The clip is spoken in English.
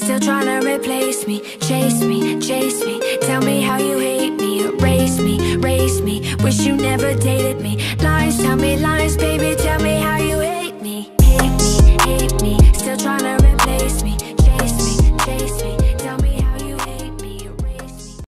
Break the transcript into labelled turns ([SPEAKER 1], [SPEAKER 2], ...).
[SPEAKER 1] still trying to replace me. Chase me, chase me, tell me how you hate me. Erase me, race me, wish you never dated